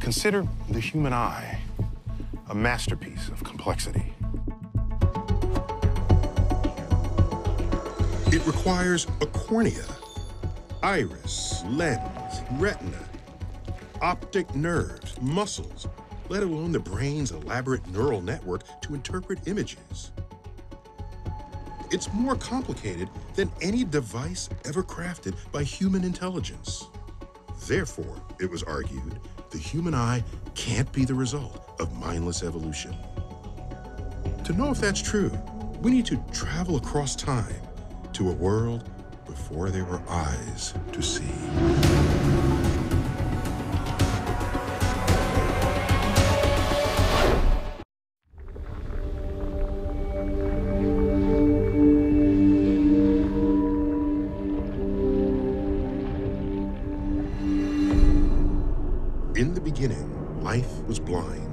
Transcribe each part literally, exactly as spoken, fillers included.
Consider the human eye, a masterpiece of complexity. It requires a cornea, iris, lens, retina, optic nerves, muscles, let alone the brain's elaborate neural network to interpret images. It's more complicated than any device ever crafted by human intelligence. Therefore, it was argued, the human eye can't be the result of mindless evolution. To know if that's true, we need to travel across time to a world before there were eyes to see. In the beginning, life was blind.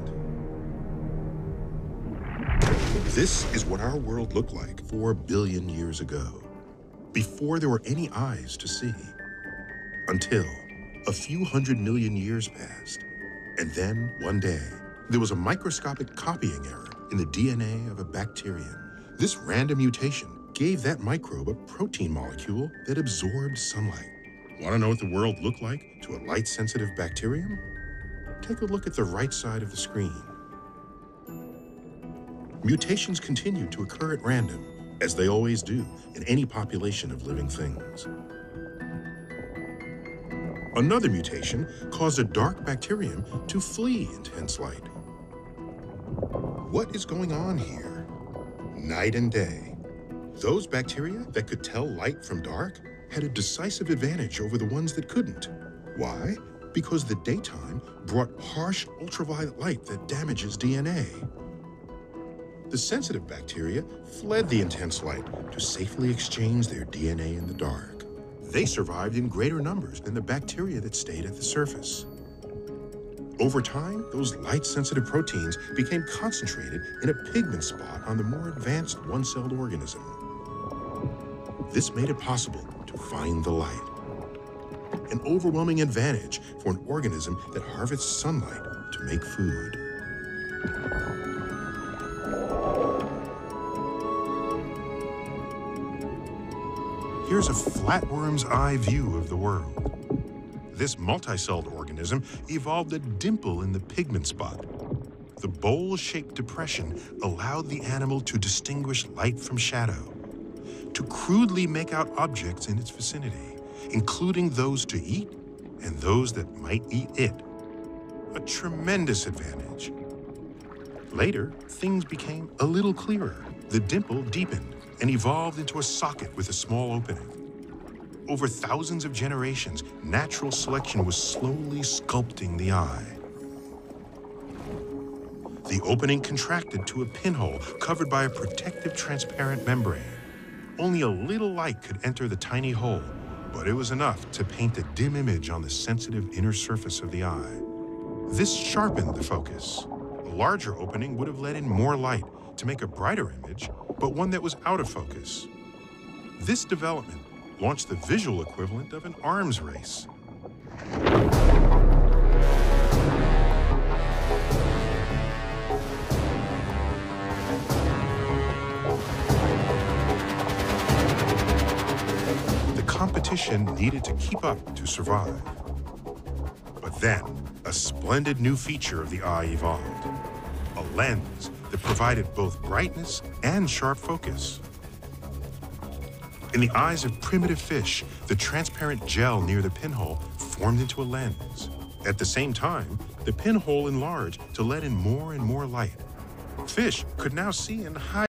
This is what our world looked like four billion years ago, before there were any eyes to see. Until a few hundred million years passed, and then one day, there was a microscopic copying error in the D N A of a bacterium. This random mutation gave that microbe a protein molecule that absorbed sunlight. Want to know what the world looked like to a light-sensitive bacterium? Take a look at the right side of the screen. Mutations continue to occur at random, as they always do in any population of living things. Another mutation caused a dark bacterium to flee intense light. What is going on here? Night and day. Those bacteria that could tell light from dark had a decisive advantage over the ones that couldn't. Why? Because the daytime brought harsh ultraviolet light that damages D N A. The sensitive bacteria fled the intense light to safely exchange their D N A in the dark. They survived in greater numbers than the bacteria that stayed at the surface. Over time, those light-sensitive proteins became concentrated in a pigment spot on the more advanced one-celled organism. This made it possible to find the light. An overwhelming advantage for an organism that harvests sunlight to make food. Here's a flatworm's eye view of the world. This multi-celled organism evolved a dimple in the pigment spot. The bowl-shaped depression allowed the animal to distinguish light from shadow, to crudely make out objects in its vicinity, including those to eat and those that might eat it. A tremendous advantage. Later, things became a little clearer. The dimple deepened and evolved into a socket with a small opening. Over thousands of generations, natural selection was slowly sculpting the eye. The opening contracted to a pinhole covered by a protective transparent membrane. Only a little light could enter the tiny hole, but it was enough to paint a dim image on the sensitive inner surface of the eye. This sharpened the focus. A larger opening would have let in more light to make a brighter image, but one that was out of focus. This development launched the visual equivalent of an arms race. The competition needed to keep up to survive. But then, a splendid new feature of the eye evolved. A lens that provided both brightness and sharp focus. In the eyes of primitive fish, the transparent gel near the pinhole formed into a lens. At the same time, the pinhole enlarged to let in more and more light. Fish could now see in high